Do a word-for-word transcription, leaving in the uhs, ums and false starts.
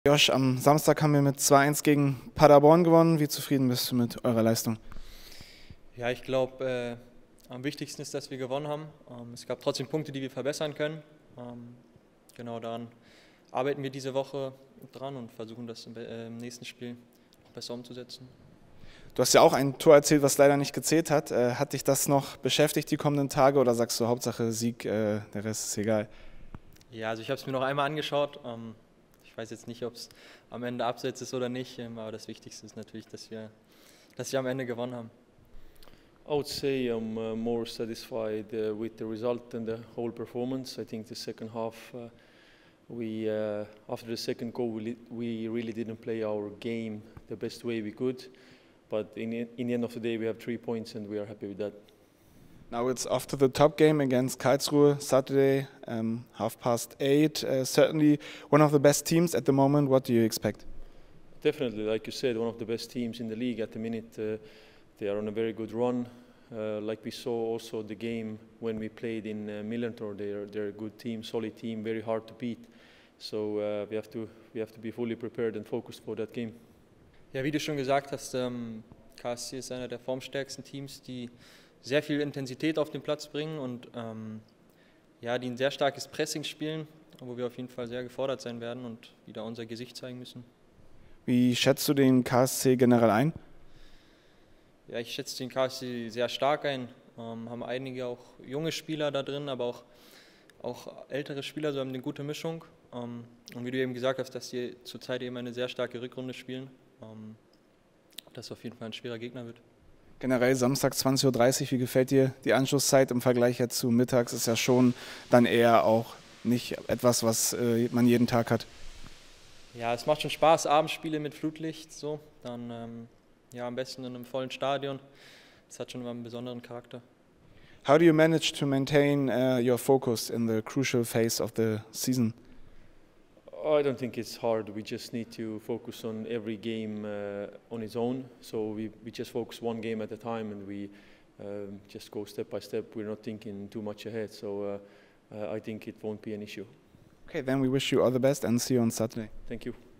Josh, am Samstag haben wir mit zwei eins gegen Paderborn gewonnen. Wie zufrieden bist du mit eurer Leistung? Ja, ich glaube, äh, am wichtigsten ist, dass wir gewonnen haben. Ähm, es gab trotzdem Punkte, die wir verbessern können. Ähm, genau daran arbeiten wir diese Woche dran und versuchen das im, äh, im nächsten Spiel noch besser umzusetzen. Du hast ja auch ein Tor erzielt, was leider nicht gezählt hat. Äh, hat dich das noch beschäftigt die kommenden Tage oder sagst du, Hauptsache Sieg, äh, der Rest ist egal? Ja, also ich habe es mir noch einmal angeschaut. Ähm, ich weiß jetzt nicht, ob es am Ende abseits ist oder nicht, ähm, aber das Wichtigste ist natürlich, dass wir, dass wir am Ende gewonnen haben. I would say I'm uh, more satisfied uh, with the result and the whole performance. I think the second half, uh, we uh, after the second goal, we, we really didn't play our game the best way we could. But in, in the end of the day, we have three points and we are happy with that. Now it's off to the top game against Karlsruhe Saturday, um, half past eight. Uh, certainly one of the best teams at the moment. What do you expect? Definitely, like you said, one of the best teams in the league at the minute. Uh, they are on a very good run. Uh, like we saw also the game when we played in uh, Millentor, they're they're a good team, solid team, very hard to beat. So uh, we have to we have to be fully prepared and focused for that game. Ja, wie du schon gesagt hast, ähm, K S C ist einer der formstärksten Teams, die sehr viel Intensität auf den Platz bringen und ähm, ja, die ein sehr starkes Pressing spielen, wo wir auf jeden Fall sehr gefordert sein werden und wieder unser Gesicht zeigen müssen. Wie schätzt du den K S C generell ein? Ja, ich schätze den K S C sehr stark ein. Ähm, haben einige auch junge Spieler da drin, aber auch, auch ältere Spieler, so haben eine gute Mischung. Ähm, und wie du eben gesagt hast, dass sie zurzeit eben eine sehr starke Rückrunde spielen, ähm, dass auf jeden Fall ein schwerer Gegner wird. Generell Samstag zwanzig Uhr dreißig, wie gefällt dir die Anschlusszeit im Vergleich jetzt zu mittags? Ist ja schon dann eher auch nicht etwas, was äh, man jeden Tag hat. Ja, es macht schon Spaß, Abendspiele mit Flutlicht, so, dann ähm, ja, am besten in einem vollen Stadion. Das hat schon immer einen besonderen Charakter. How do you manage to maintain uh, your focus in the crucial phase of the season? I don't think it's hard. We just need to focus on every game uh, on its own. So we, we just focus one game at a time and we um, just go step by step. We're not thinking too much ahead. So uh, uh, I think it won't be an issue. Okay, then we wish you all the best and see you on Saturday. Thank you.